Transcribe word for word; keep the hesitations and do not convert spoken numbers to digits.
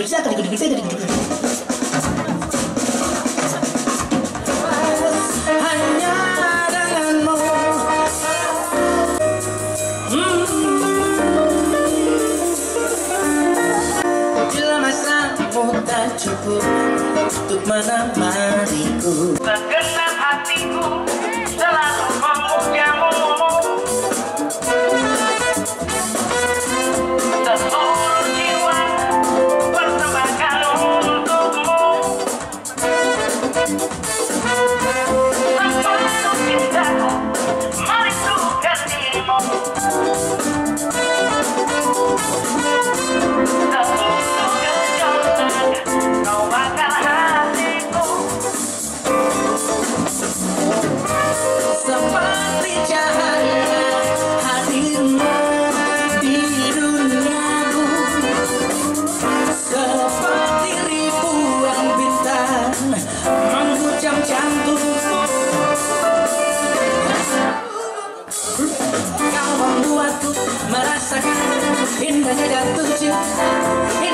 hanya denganmu. Bila masamu tak cukup untuk menemaniku, segenap hatiku selalu memujamu. Seluruh jiwa persembahkan untukmu. Sepenuh cintaku merindukan dirimu. Seluruh gejolak kau bakal hatiku. seperti cahaya hadirmu di duniaku, seperti ribuan bintang menghujam jantungku. Kau membuatku merasakan indahnya jatuh cinta.